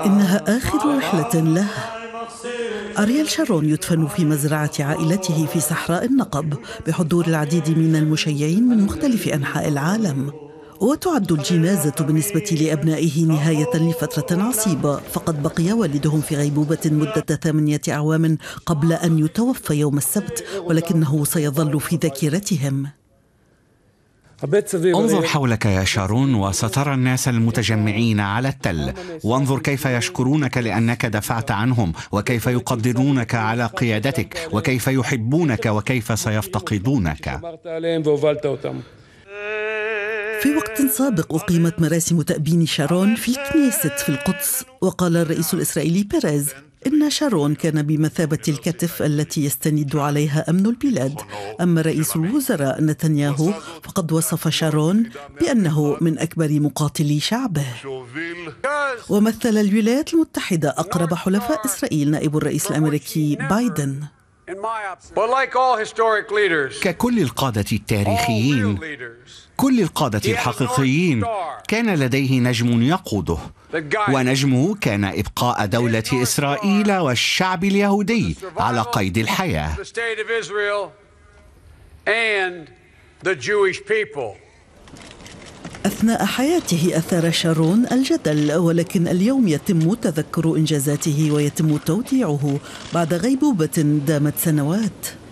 إنها آخر رحلة له. أرييل شارون يدفن في مزرعة عائلته في صحراء النقب بحضور العديد من المشيعين من مختلف أنحاء العالم. وتعد الجنازة بالنسبة لأبنائه نهاية لفترة عصيبة، فقد بقي والدهم في غيبوبة مدة 8 أعوام قبل أن يتوفى يوم السبت، ولكنه سيظل في ذاكرتهم. انظر حولك يا شارون وسترى الناس المتجمعين على التل، وانظر كيف يشكرونك لأنك دفعت عنهم، وكيف يقدرونك على قيادتك، وكيف يحبونك، وكيف سيفتقدونك. في وقت سابق أقيمت مراسم تأبين شارون في الكنيست في القدس، وقال الرئيس الإسرائيلي بيريز إن شارون كان بمثابة الكتف التي يستند عليها أمن البلاد. أما رئيس الوزراء نتنياهو فقد وصف شارون بأنه من أكبر مقاتلي شعبه. ومثل الولايات المتحدة أقرب حلفاء إسرائيل نائب الرئيس الأمريكي بايدن. ككل القادة التاريخيين، كل القادة الحقيقيين كان لديه نجم يقوده، ونجمه كان إبقاء دولة إسرائيل والشعب اليهودي على قيد الحياة. أثناء حياته أثار شارون الجدل، ولكن اليوم يتم تذكر إنجازاته ويتم توديعه بعد غيبوبة دامت سنوات.